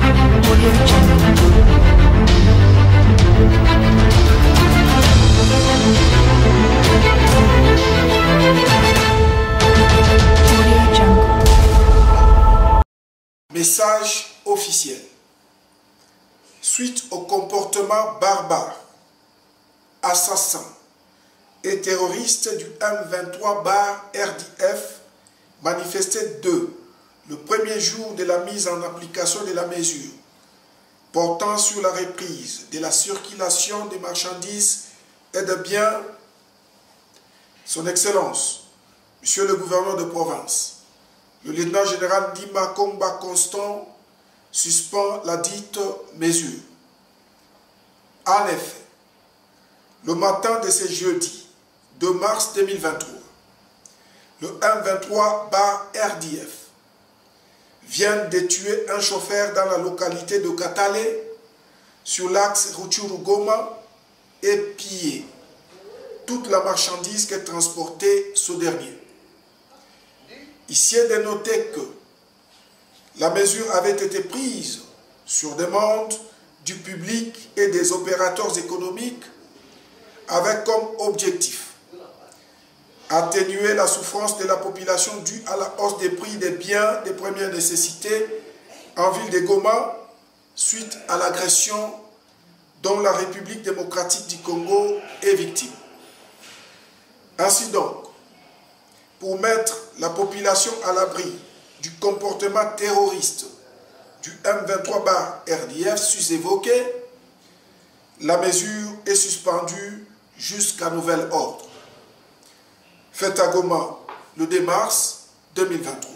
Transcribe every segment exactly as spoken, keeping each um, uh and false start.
Message officiel. Suite au comportement barbare, assassin et terroriste du M vingt-trois R D F manifesté deux, le premier jour de la mise en application de la mesure portant sur la reprise de la circulation des marchandises et de biens, Son Excellence, Monsieur le gouverneur de province, le lieutenant général Ndima Komba Constant suspend la dite mesure. En effet, le matin de ce jeudi deux mars deux mille vingt-trois, le M vingt-trois R D F vient de tuer un chauffeur dans la localité de Katale sur l'axe Rutshuru-Goma et piller toute la marchandise que transportait ce dernier. Ici est de noter que la mesure avait été prise sur demande du public et des opérateurs économiques avec comme objectif atténuer la souffrance de la population due à la hausse des prix des biens de première nécessité en ville de Goma suite à l'agression dont la République démocratique du Congo est victime. Ainsi donc, pour mettre la population à l'abri du comportement terroriste du M vingt-trois R D F sus-évoqué, la mesure est suspendue jusqu'à nouvel ordre. Fait à Goma le deux mars deux mille vingt-trois.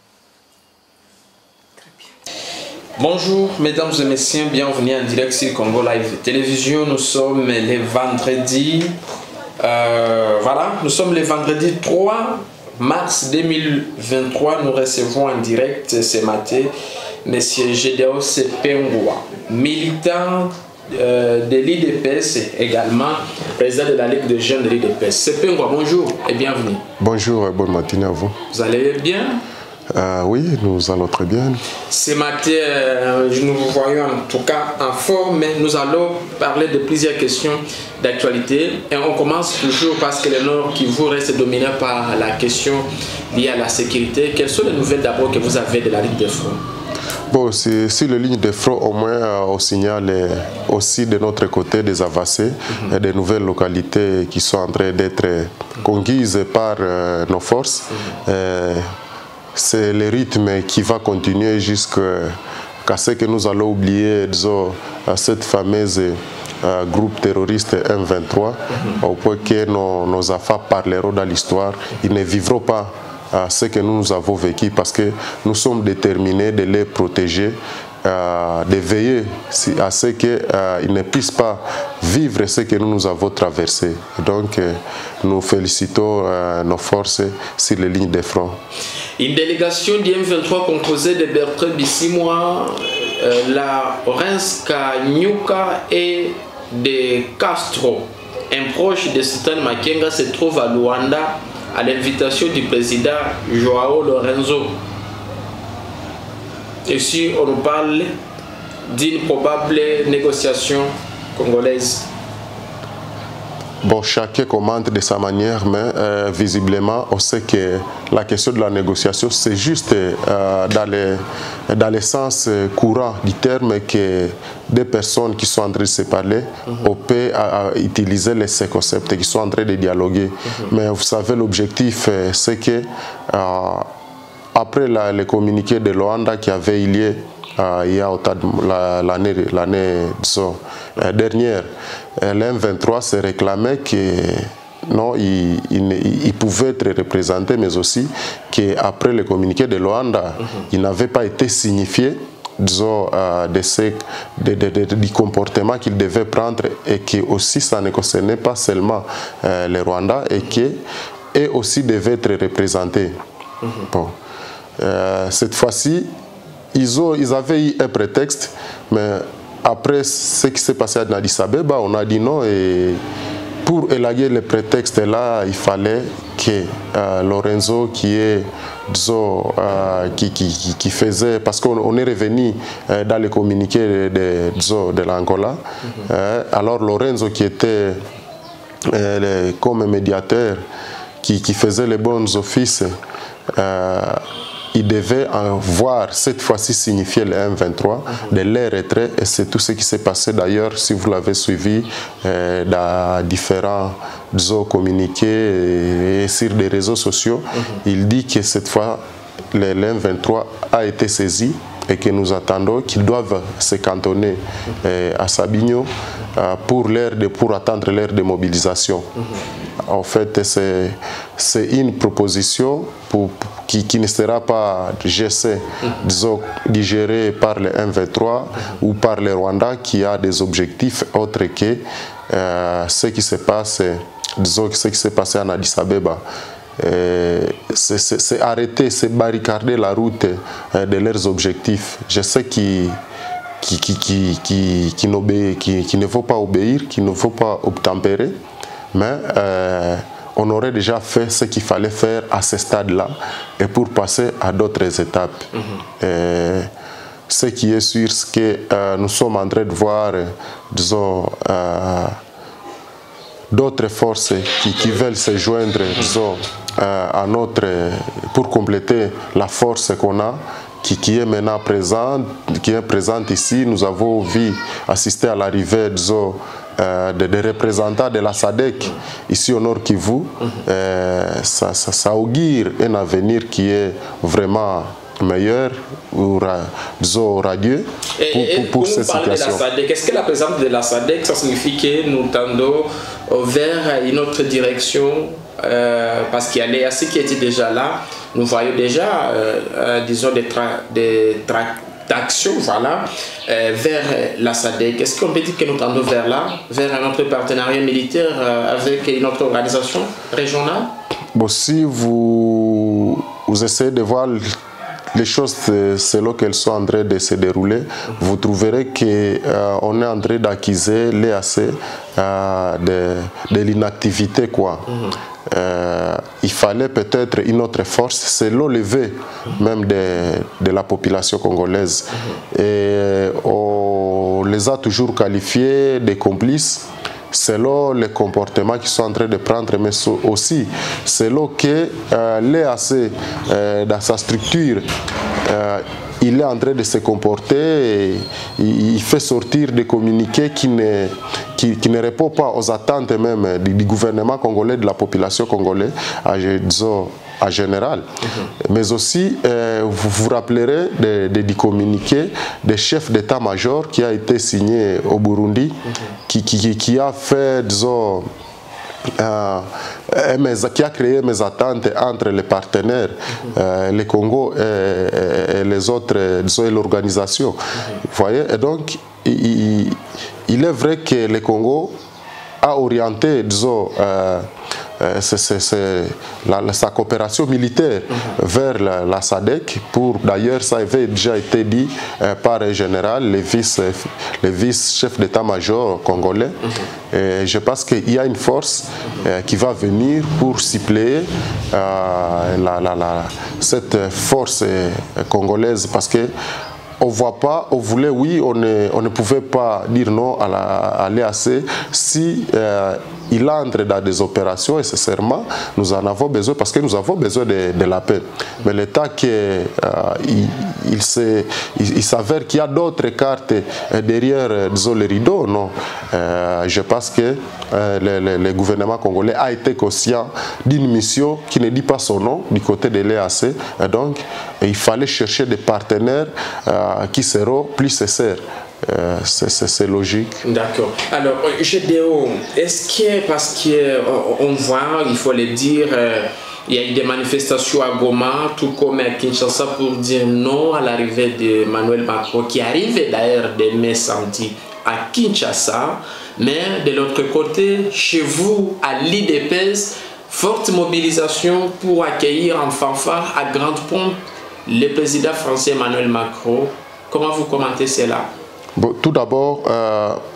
Bonjour mesdames et messieurs, bienvenue en direct sur Congo Live Télévision. Nous sommes les vendredis, euh, voilà, nous sommes les vendredis trois mars deux mille vingt-trois. Nous recevons en direct ce matin M. Gédéon Sepengwa, militant euh, de l'I D P S, également président de la Ligue des jeunes de l'I D P S. Sepengwa, bonjour et bienvenue. Bonjour et bonne matinée à vous. Vous allez bien? Euh, oui, nous allons très bien. Ce matin, euh, nous vous voyons en tout cas en forme, mais nous allons parler de plusieurs questions d'actualité. Et on commence toujours parce que le Nord Kivu reste dominé par la question liée à la sécurité. Quelles sont les nouvelles d'abord que vous avez de la ligne de front? Bon, si, si la ligne de front, au moins, euh, on signale euh, aussi de notre côté des avancées mm-hmm. et des nouvelles localités qui sont en train d'être conquises par euh, nos forces. Mm-hmm. euh, C'est le rythme qui va continuer jusqu'à ce que nous allons oublier, disons, cette fameuse euh, groupe terroriste M vingt-trois, mm-hmm. au point que nos, nos enfants parleront dans l'histoire. Ils ne vivront pas euh, ce que nous, nous avons vécu parce que nous sommes déterminés de les protéger, euh, de veiller à ce qu'ils euh, ne puissent pas vivre ce que nous, nous avons traversé. Donc, euh, nous félicitons euh, nos forces sur les lignes de front. Une délégation du M vingt-trois composée de Bertrand Bisimwa, euh, la Orense Kanyuka et de Castro, un proche de Sultan Makenga, se trouve à Luanda à l'invitation du président Joao Lorenzo. Ici, on nous parle d'une probable négociation congolaise. Bon, chacun commente de sa manière, mais euh, visiblement, on sait que la question de la négociation, c'est juste euh, dans, les, dans le sens courant du terme que des personnes qui sont en train de se parler, mm-hmm. on peut à, à utiliser les, ces concepts qui sont en train de dialoguer. Mm-hmm. Mais vous savez, l'objectif, c'est que euh, après la, le communiqué de Luanda qui avait lié Euh, il y a l'année l'année euh, dernière, euh, l'M vingt-trois s'est réclamé que non, il, il, il pouvait être représenté, mais aussi qu'après le communiqué de Luanda, mm-hmm. il n'avait pas été signifié, disons, euh, de ces, de, de, de, du comportement qu'il devait prendre, et que aussi ça ne concernait pas seulement euh, les Rwandais, et qu'eux aussi devaient être représentés. Mm-hmm. Bon. euh, cette fois-ci, Ils, ont, ils avaient eu un prétexte, mais après ce qui s'est passé à Addis Abeba, on a dit non. Et pour élaguer le prétexte là, il fallait que euh, Lorenzo qui est disons, euh, qui, qui, qui faisait, parce qu'on est revenu euh, dans les communiqués de, de, de l'Angola, mm-hmm. euh, alors Lorenzo qui était euh, le, comme médiateur, qui, qui faisait les bons offices, euh, il devait voir cette fois-ci signifier le M vingt-trois, mm-hmm. de leur retrait, et c'est tout ce qui s'est passé d'ailleurs, si vous l'avez suivi, euh, dans différents disons, communiqués et, et sur des réseaux sociaux, mm-hmm. il dit que cette fois, le, le M vingt-trois a été saisi et que nous attendons qu'ils doivent se cantonner euh, à Sabinho euh, pour, de, pour attendre l'heure de mobilisation. Mm-hmm. En fait, c'est une proposition pour, qui, qui ne sera pas, je sais, mm-hmm. disons, digérée par le M vingt-trois mm-hmm. ou par le Rwanda qui a des objectifs autres que euh, ce qui se passe, disons, ce qui s'est passé en Addis Abeba. C'est arrêter, c'est barricader la route euh, de leurs objectifs. Je sais qu'ils qui, qui, qui, qui, qui, qui, qui ne faut pas obéir, qu'il ne faut pas obtempérer, mais euh, on aurait déjà fait ce qu'il fallait faire à ce stade-là et pour passer à d'autres étapes. Mm-hmm. Et ce qui est sûr, c'est que euh, nous sommes en train de voir, disons, euh, d'autres forces qui, qui veulent se joindre, disons, euh, à notre, pour compléter la force qu'on a, qui, qui est maintenant présente, qui est présente ici. Nous avons vu assister à l'arrivée, disons, euh, des de représentants de la S A D C ici au Nord Kivu. Euh, ça, ça, ça augure un avenir qui est vraiment meilleur ou disons radieux pour, et, pour, pour cette situation. Qu'est-ce que la présence de la S A D C, ça signifie que nous tendons vers une autre direction, euh, parce qu'il y a l'E A C qui était déjà là. Nous voyons déjà, euh, euh, disons, des tractions voilà, euh, vers la S A D C. Est-ce qu'on peut dire que nous tendons vers là, vers un autre partenariat militaire euh, avec une autre organisation régionale? Bon, si vous, vous essayez de voir les choses selon qu'elles sont en train de se dérouler, mm-hmm. vous trouverez qu'on euh, est en train d'accuser l'E A C euh, de, de l'inactivité, quoi. Mm-hmm. euh, il fallait peut-être une autre force, c'est l'enlevé mm-hmm. même de, de la population congolaise. Mm-hmm. Et on les a toujours qualifiés de complices selon les comportements qu'ils sont en train de prendre, mais aussi selon que euh, l'E A C, euh, dans sa structure, euh, il est en train de se comporter et il fait sortir des communiqués qui ne, qui, qui ne répondent pas aux attentes même du, du gouvernement congolais, de la population congolaise, à, disons, en général. Mm-hmm. Mais aussi, euh, vous vous rappellerez de, de, du communiqué des chefs d'état-major qui a été signé au Burundi, mm-hmm. qui, qui, qui a fait, disons, Euh, qui a créé mes attentes entre les partenaires, mm-hmm. euh, le Congo et, et les autres, disons, l'organisation. Mm-hmm. Vous voyez, et donc, il, il est vrai que le Congo a orienté, disons, euh, c'est, c'est, c'est la, la, sa coopération militaire mm-hmm. vers la, la S A D C. Pour, d'ailleurs, ça avait déjà été dit euh, par un général, le vice, le vice-chef d'état-major congolais. Mm-hmm. Et je pense qu'il y a une force euh, qui va venir pour suppléer euh, la, la, la, cette force euh, congolaise, parce que on ne voit pas, on voulait, oui, on ne, on ne pouvait pas dire non à, la, à l'E A C si euh, il entre dans des opérations, et nécessairement, nous en avons besoin, parce que nous avons besoin de, de la paix. Mais l'État qui est, euh, il, il, il, il s'avère qu'il y a d'autres cartes derrière, disons, les rideaux, non. Euh, je pense que euh, le, le, le gouvernement congolais a été conscient d'une mission qui ne dit pas son nom du côté de l'E A C, et donc il fallait chercher des partenaires euh, qui seront plus sincères. Euh, c'est logique. D'accord. Alors, G D O, est-ce que, parce qu'on voit, il faut le dire, euh, il y a eu des manifestations à Goma, tout comme à Kinshasa, pour dire non à l'arrivée d'Emmanuel Macron, qui arrive d'ailleurs demain samedi à Kinshasa, mais de l'autre côté, chez vous, à l'I D P S, forte mobilisation pour accueillir en fanfare à grande pompe le président français Emmanuel Macron. Comment vous commentez cela? Bon, tout d'abord, euh,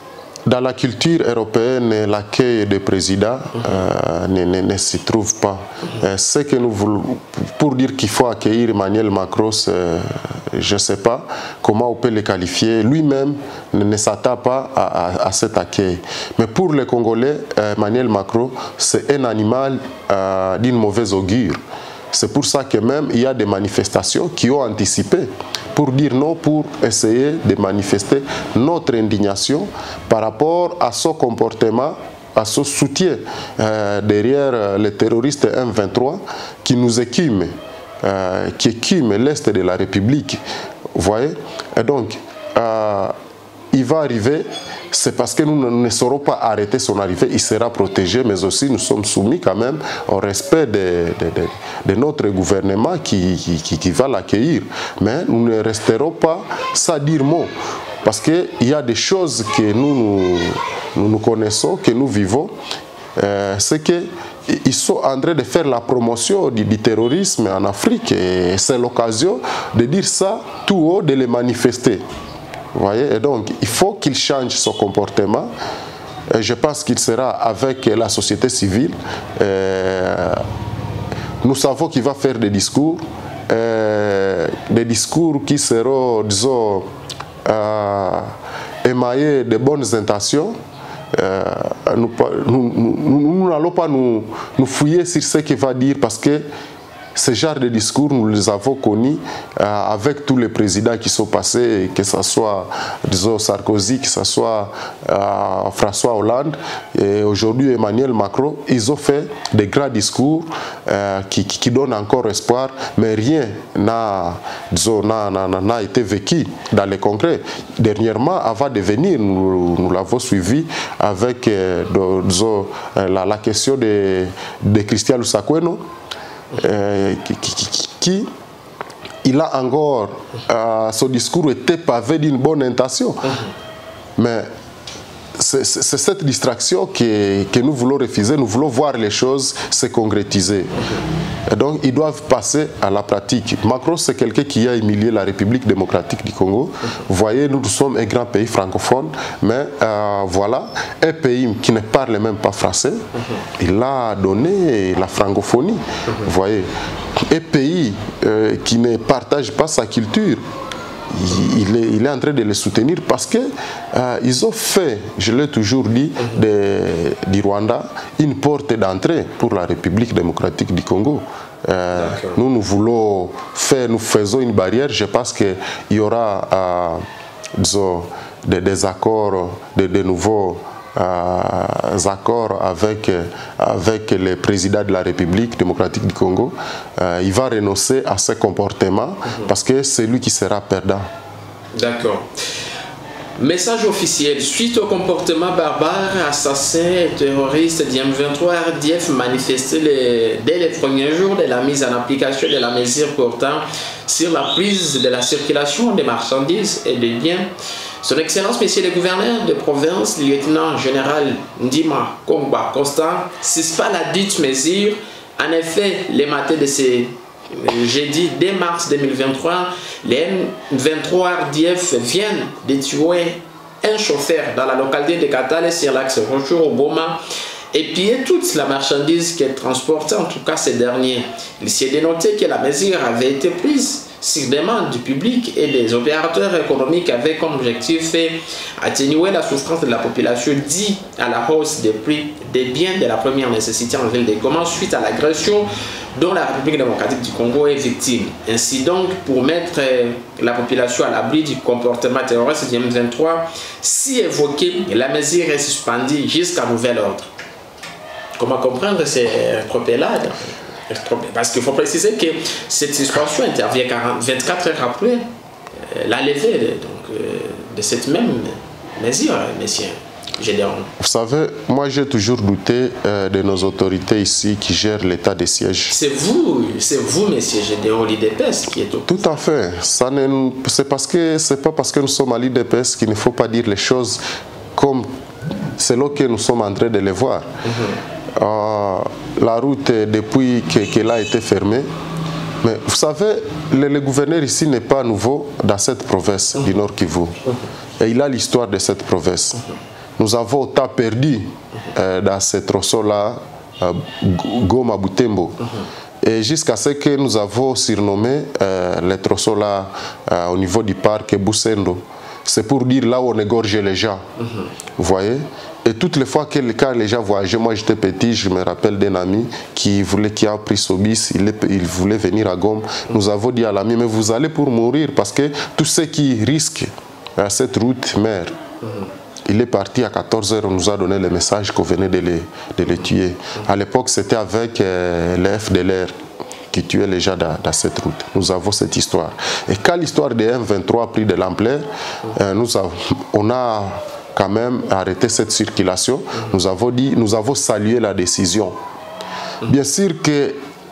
dans la culture européenne, l'accueil des présidents euh, ne, ne, ne s'y trouve pas. Euh, ce que nous voulons, pour dire qu'il faut accueillir Emmanuel Macron, je ne sais pas comment on peut le qualifier. Lui-même ne, ne s'attend pas à, à, à cet accueil. Mais pour les Congolais, Emmanuel Macron, c'est un animal euh, d'une mauvaise augure. C'est pour ça que même il y a des manifestations qui ont anticipé pour dire non, pour essayer de manifester notre indignation par rapport à son comportement, à son soutien euh, derrière les terroristes M vingt-trois qui nous écument, euh, qui écument l'Est de la République. Vous voyez? Et donc, euh, il va arriver, c'est parce que nous ne saurons pas arrêter son arrivée, il sera protégé, mais aussi nous sommes soumis quand même au respect de, de, de, de notre gouvernement qui, qui, qui va l'accueillir. Mais nous ne resterons pas sans dire mot, parce qu'il y a des choses que nous nous, nous, nous connaissons, que nous vivons, euh, c'est qu'ils sont en train de faire la promotion du, du terrorisme en Afrique, et c'est l'occasion de dire ça tout haut, de les manifester. Vous voyez? Et donc, il faut qu'il change son comportement. Et je pense qu'il sera avec la société civile. Et nous savons qu'il va faire des discours, des discours qui seront, disons, euh, émaillés de bonnes intentions. Euh, nous n'allons pas nous, nous fouiller sur ce qu'il va dire, parce que ce genre de discours, nous les avons connus euh, avec tous les présidents qui sont passés, que ce soit, disons, Sarkozy, que ce soit euh, François Hollande, et aujourd'hui Emmanuel Macron. Ils ont fait des grands discours euh, qui, qui, qui donnent encore espoir, mais rien n'a été vécu dans les concrets. Dernièrement, avant de venir, nous, nous l'avons suivi avec euh, disons, la, la question de, de Christian Lusakweno. Euh, qui, qui, qui, qui il a encore euh, son discours était pavé d'une bonne intention, mais c'est cette distraction que, que nous voulons refuser. Nous voulons voir les choses se concrétiser. Et donc ils doivent passer à la pratique. Macron, c'est quelqu'un qui a humilié la République démocratique du Congo. Vous voyez, nous, nous sommes un grand pays francophone, mais euh, voilà, un pays qui ne parle même pas français, il a donné la francophonie. Vous voyez, un pays euh, qui ne partage pas sa culture, Il est, il est en train de les soutenir parce qu'ils euh, ont fait, je l'ai toujours dit, de, du Rwanda une porte d'entrée pour la République démocratique du Congo. Euh, nous, nous voulons faire, nous faisons une barrière. Je pense qu'il y aura euh, disons, des, des accords, de, de nouveaux Euh, accords avec, avec le président de la République démocratique du Congo. Euh, il va renoncer à ce comportement mm-hmm. parce que c'est lui qui sera perdant. D'accord. Message officiel. Suite au comportement barbare, assassin et terroriste du M vingt-trois, R D F manifesté les, dès les premiers jours de la mise en application de la mesure portant sur la prise de la circulation des marchandises et des biens. Son Excellence, Monsieur le Gouverneur de province, lieutenant général Ndima Kongba Constant, suspend la dite mesure. En effet, les matins de ce jeudi deux mars deux mille vingt-trois, les M vingt-trois R D F viennent de tuer un chauffeur dans la localité de Katale sur l'axe Rochuru-Goma et piller toute la marchandise qui est transportée, en tout cas ces derniers. Il s'est dénoté que la mesure avait été prise sur demande du public et des opérateurs économiques avec comme objectif atténuer la souffrance de la population due à la hausse des prix des biens de la première nécessité en ville de Goma suite à l'agression dont la République démocratique du Congo est victime. Ainsi donc, pour mettre la population à l'abri du comportement terroriste du M vingt-trois, si évoqué, la mesure est suspendue jusqu'à nouvel ordre. Comment comprendre ces propélades? Parce qu'il faut préciser que cette suspension intervient vingt-quatre heures après euh, la levée de, donc, euh, de cette même mesure, messieurs. Vous savez, moi j'ai toujours douté euh, de nos autorités ici qui gèrent l'état de siège. C'est vous, c'est vous, messieurs Gédéon, l'I D P S qui est au... Tout à fait. C'est parce que c'est pas parce que nous sommes à l'I D P S qu'il ne faut pas dire les choses comme selon que nous sommes en train de les voir. Mm-hmm. Euh, la route depuis qu'elle a été fermée. Mais vous savez, le, le gouverneur ici n'est pas nouveau dans cette province du Nord Kivu. Et il a l'histoire de cette province. nous avons autant perdu euh, dans ce tronçon-là, euh, Goma Butembo. Mm-hmm. Et jusqu'à ce que nous avons surnommé euh, les tronçons-là euh, au niveau du parc Boussendo. C'est pour dire là où on égorgeait les gens. Mm-hmm. Vous voyez? Et toutes les fois que quand les gens voyageaient, moi j'étais petit, je me rappelle d'un ami qui voulait, qui a pris Sobis, il, il voulait venir à Goma. Nous avons dit à l'ami, mais vous allez pour mourir parce que tous ceux qui risquent euh, cette route meurent. Mm-hmm. Il est parti à quatorze heures, on nous a donné le message qu'on venait de les, de les tuer. Mm-hmm. À l'époque, c'était avec euh, les F D L R qui tuaient les gens dans, dans cette route. Nous avons cette histoire. Et quand l'histoire des M vingt-trois a pris de l'ampleur, mm-hmm. euh, nous avons, on a quand même arrêté cette circulation. Mm-hmm. Nous avons dit, nous avons salué la décision. Mm-hmm. Bien sûr que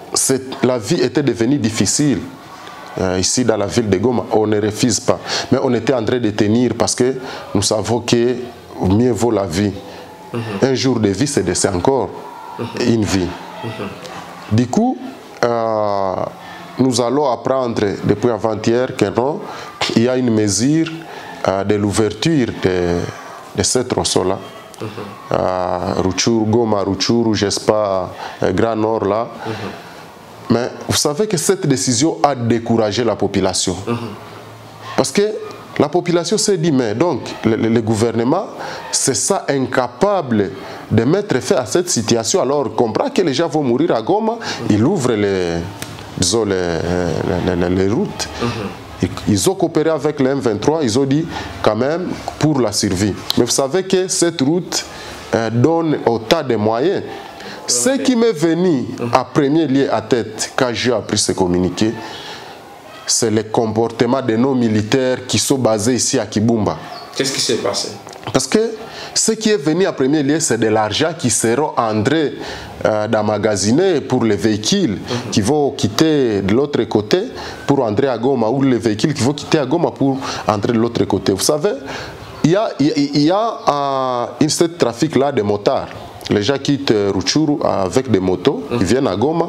la vie était devenue difficile. Euh, ici dans la ville de Goma, on ne refuse pas. Mais on était en train de tenir parce que nous savons que mieux vaut la vie. Mm-hmm. Un jour de vie, c'est encore mm-hmm. une vie. Mm-hmm. Du coup, euh, nous allons apprendre depuis avant-hier que non, il y a une mesure euh, de l'ouverture de, de ce tronçon-là. Mm-hmm. euh, Rutshuru, Goma, Rutshuru, j'espère, euh, Grand Nord là. Mm-hmm. Mais vous savez que cette décision a découragé la population. Mm-hmm. Parce que la population s'est dit, mais donc, le, le gouvernement, c'est ça incapable de mettre fin à cette situation. Alors, on comprend que les gens vont mourir à Goma, mm-hmm. il ouvre les, disons, les, les, les, les routes. Mm-hmm. Ils ont coopéré avec les M vingt-trois, ils ont dit, quand même, pour la survie. Mais vous savez que cette route euh, donne autant de moyens. Ce qui m'est venu à premier lieu à tête quand j'ai appris ce communiqué, c'est le comportement de nos militaires qui sont basés ici à Kibumba. Qu'est-ce qui s'est passé? Parce que ce qui est venu à premier lieu, c'est de l'argent qui sera entré euh, d'emmagasiner pour les véhicules mm-hmm. qui vont quitter de l'autre côté pour entrer à Goma, ou les véhicules qui vont quitter à Goma pour entrer de l'autre côté. Vous savez, il y a, il y a euh, une, ce trafic-là de motards. Les gens quittent Rutshuru avec des motos, mmh. ils viennent à Goma.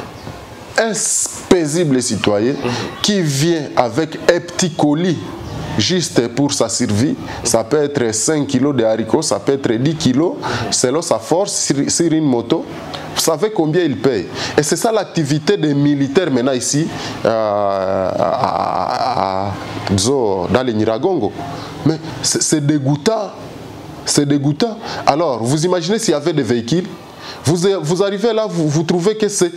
Un paisible citoyen mmh. qui vient avec un petit colis juste pour sa survie, mmh. ça peut être cinq kilos de haricots, ça peut être dix kilos, mmh. selon sa force, sur, sur une moto. Vous savez combien il paye. Et c'est ça l'activité des militaires maintenant ici, euh, à, à, à, dans les Nyiragongo. Mais c'est dégoûtant. C'est dégoûtant. Alors, vous imaginez s'il y avait des véhicules, vous, vous arrivez là, vous, vous trouvez que c'est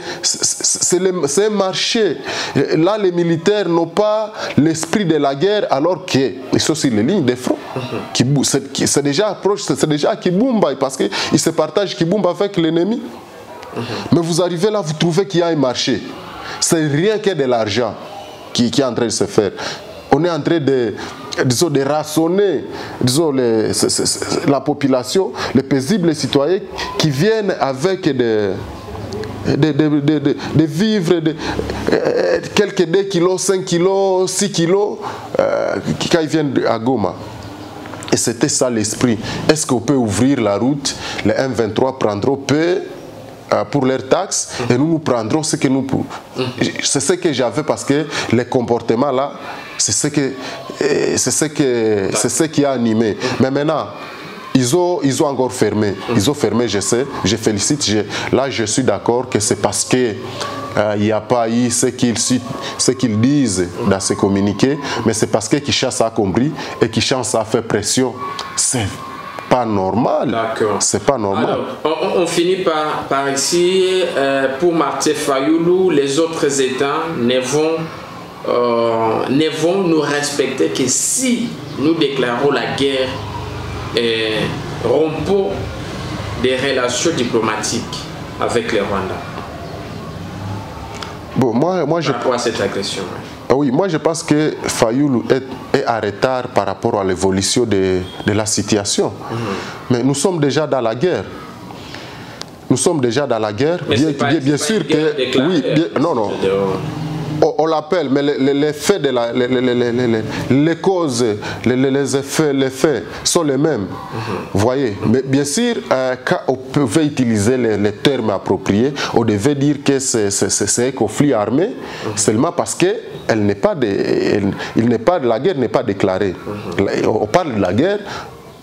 un marché. Là, les militaires n'ont pas l'esprit de la guerre, alors qu'ils sont sur les lignes de front. Mm-hmm. C'est déjà proche, c'est déjà à Kibumba, parce qu'ils se partagent Kibumba avec l'ennemi. Mm-hmm. Mais vous arrivez là, vous trouvez qu'il y a un marché. C'est rien que de l'argent qui, qui est en train de se faire. On est en train de, disons, de rationner, disons, les, c est, c est, la population, les paisibles citoyens qui viennent avec des, des, des, des, des, des vivres, de, euh, quelques deux kilos, cinq kilos, six kilos, euh, quand ils viennent à Goma. Et c'était ça l'esprit. Est-ce qu'on peut ouvrir la route? Les M vingt-trois prendront peu pour leurs taxes et nous nous prendrons ce que nous... C'est ce que j'avais parce que les comportements là, c'est ce, que, ce, que, ce qui a animé. Mais maintenant, ils ont, ils ont encore fermé. Ils ont fermé, je sais, je félicite. Je, là, je suis d'accord que c'est parce que il n'y euh, a pas eu ce qu'ils qu'ils disent dans ces communiqués, mais c'est parce que Kinshasa a compris et Kinshasa a fait pression. C'est pas normal. C'est pas normal. Alors, on, on finit par, par ici. Euh, pour Martin Fayoulou, les autres États ne vont, euh, ne vont nous respecter que si nous déclarons la guerre et rompons des relations diplomatiques avec les Rwandais. Bon, moi, moi, je... Par rapport à cette agression. Ah oui, moi je pense que Fayoulou est, est en retard par rapport à l'évolution de, de la situation. Mm-hmm. Mais nous sommes déjà dans la guerre. Nous sommes déjà dans la guerre. Mais bien pas, bien, bien sûr que... Oui, bien, non, non. On, on l'appelle, mais les, les, les faits de la... Les, les, les, les, les causes, les, les effets, les faits sont les mêmes. Mm-hmm. Vous voyez. Mm-hmm. Mais bien sûr, euh, quand on pouvait utiliser les, les termes appropriés, on devait dire que c'est un conflit armé, mm-hmm. seulement parce que elle n'est pas de, elle, il n'est pas de la guerre n'est pas déclarée. Mm-hmm. On parle de la guerre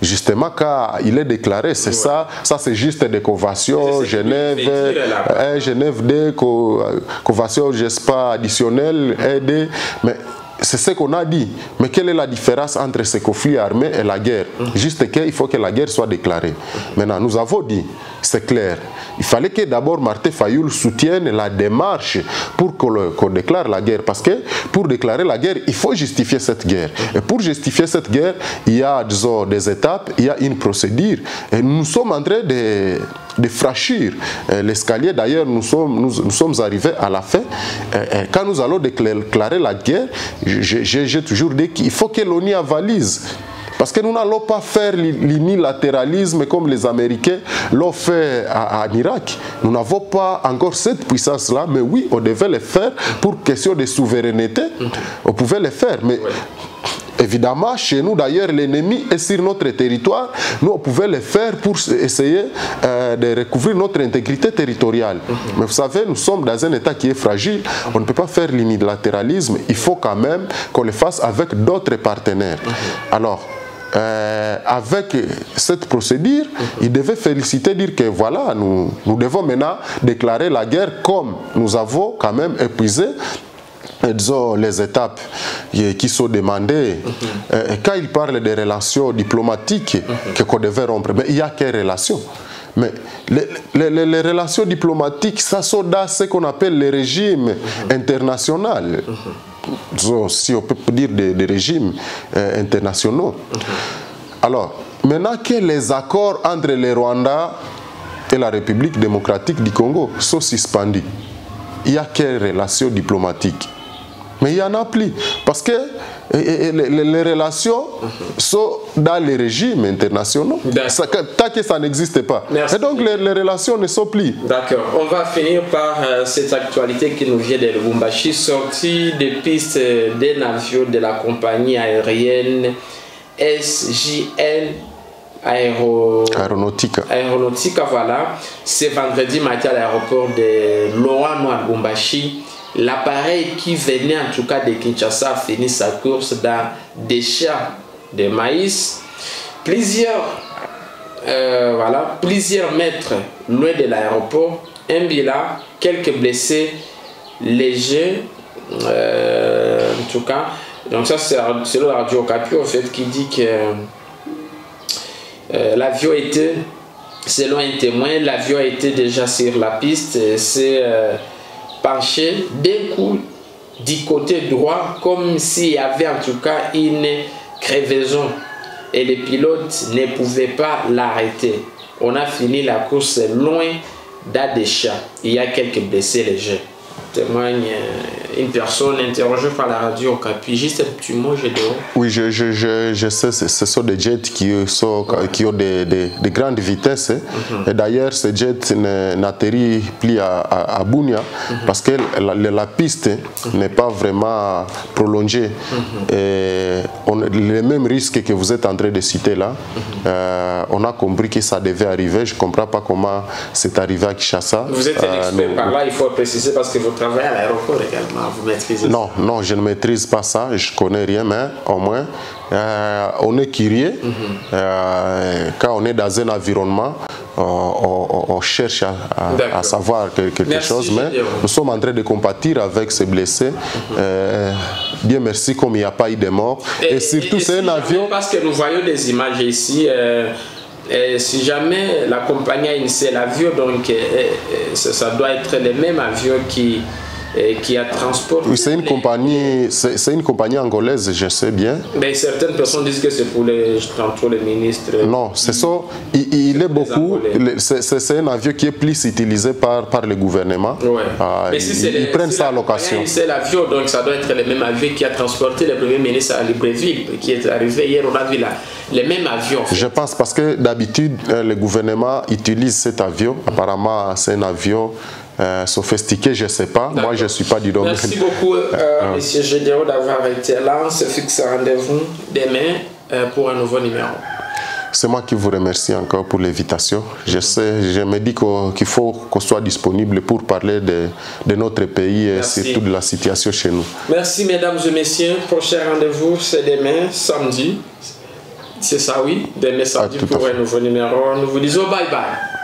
justement car il est déclaré, c'est ouais. ça, ça c'est juste des conventions, Genève, euh, Genève deux, co, convention, je sais pas, additionnelle, aidée, mais c'est ce qu'on a dit. Mais quelle est la différence entre ces conflits armés et la guerre? Juste qu'il faut que la guerre soit déclarée. Maintenant, nous avons dit, c'est clair, il fallait que d'abord Martin Fayoul soutienne la démarche pour qu'on qu'on déclare la guerre. Parce que pour déclarer la guerre, il faut justifier cette guerre. Et pour justifier cette guerre, il y a, disons, des étapes, il y a une procédure. Et nous sommes en train de, de franchir l'escalier. D'ailleurs, nous sommes, nous, nous sommes arrivés à la fin. Et quand nous allons déclarer la guerre, j'ai toujours dit qu'il faut que l'ONU avalise. Parce que nous n'allons pas faire l'unilatéralisme comme les Américains l'ont fait en Irak. Nous n'avons pas encore cette puissance-là, mais oui, on devait le faire pour question de souveraineté. On pouvait le faire, mais évidemment, chez nous, d'ailleurs, l'ennemi est sur notre territoire. Nous, on pouvait le faire pour essayer euh, de recouvrir notre intégrité territoriale. Mais vous savez, nous sommes dans un État qui est fragile. On ne peut pas faire l'unilatéralisme. Il faut quand même qu'on le fasse avec d'autres partenaires. Alors, Euh, avec cette procédure, il devait féliciter, dire que voilà, nous, nous devons maintenant déclarer la guerre comme nous avons quand même épuisé disons, les étapes qui sont demandées. Et quand il parle des relations diplomatiques qu'on devait rompre, mais il n'y a qu'une relation. Mais les, les, les, les relations diplomatiques, ça sont dans ce qu'on appelle les régimes internationaux. Si on peut dire des, des régimes euh, internationaux. Alors, maintenant que les accords entre le Rwanda et la République démocratique du Congo sont suspendus, il n'y a qu'une relation diplomatique. Mais il n'y en a plus. Parce que et, et, les, les relations sont dans les régimes internationaux. Ça, tant que ça n'existe pas. Merci. Et donc les, les relations ne sont plus. D'accord. On va finir par euh, cette actualité qui nous vient de Lubumbashi, sortie des pistes d'un avion de la compagnie aérienne S J L Aéro... Aéronautica. Aéronautica, voilà. C'est vendredi matin à l'aéroport de Loano à Lubumbashi. L'appareil qui venait en tout cas de Kinshasa a fini sa course dans des champs de maïs. Plusieurs, euh, voilà, plusieurs mètres loin de l'aéroport, un bilan, quelques blessés légers, euh, en tout cas. Donc ça c'est selon la radio Okapi en fait qui dit que euh, l'avion était, selon un témoin, l'avion était déjà sur la piste. C'est euh, penché d'un coup du côté droit comme s'il y avait en tout cas une crevaison et le pilote ne pouvait pas l'arrêter. On a fini la course loin d'Adesha. Il y a quelques blessés légers. Témoigne une personne interrogée par la radio Okapi. Juste un petit mot, je dois. Oui, je, je, je, je sais, ce sont des jets qui, sont, ouais. qui ont des, des, des grandes vitesses. Mm-hmm. Et d'ailleurs, ce jet n'atterrit plus à, à, à Bunia mm-hmm. parce que la, la piste mm-hmm. n'est pas vraiment prolongée. Mm-hmm. Et on, les mêmes risques que vous êtes en train de citer là, mm-hmm. euh, on a compris que ça devait arriver. Je ne comprends pas comment c'est arrivé à Kinshasa. Vous êtes un expert euh, par là, il faut préciser, parce que vous travaillez à l'aéroport également. Vous maîtrisez non, ça? Non, je ne maîtrise pas ça, je ne connais rien, mais au moins, euh, on est curieux. Mm-hmm. euh, quand on est dans un environnement, on, on, on cherche à, à, à savoir quelque merci, chose, mais nous sommes en train de compatir avec ces blessés. Mm-hmm. euh, Dieu merci, comme il n'y a pas eu de mort. Et, et surtout, c'est un avion... Parce que nous voyons des images ici... Euh, Et si jamais la compagnie a initié l'avion, donc euh, euh, ça doit être le même avion qui, euh, qui a transporté. Oui, c'est une, les... une compagnie angolaise, je sais bien. Mais certaines personnes disent que c'est pour les, tantôt les ministres. Non, c'est ça. Il, il est beaucoup. C'est un avion qui est plus utilisé par, par le gouvernement. Ouais. Ah, mais si ils, les, ils prennent si ça à location. C'est l'avion, donc ça doit être le même avion qui a transporté le premier ministre à Libreville, qui est arrivé hier. On a vu là. Les mêmes avions. En fait. Je pense parce que d'habitude, euh, le gouvernement utilise cet avion. Apparemment, c'est un avion euh, sophistiqué, je ne sais pas. Moi, je ne suis pas du domaine. Merci beaucoup, euh, euh. M. Gédéo, d'avoir été là. On se fixe rendez-vous demain euh, pour un nouveau numéro. C'est moi qui vous remercie encore pour l'invitation. Je sais, je me dis qu'il faut qu'on soit disponible pour parler de, de notre pays et Merci. Surtout de la situation chez nous. Merci, mesdames et messieurs. Prochain rendez-vous, c'est demain, samedi. C'est ça, oui. Dès mercredi pour un nouveau numéro. Nous vous disons bye bye.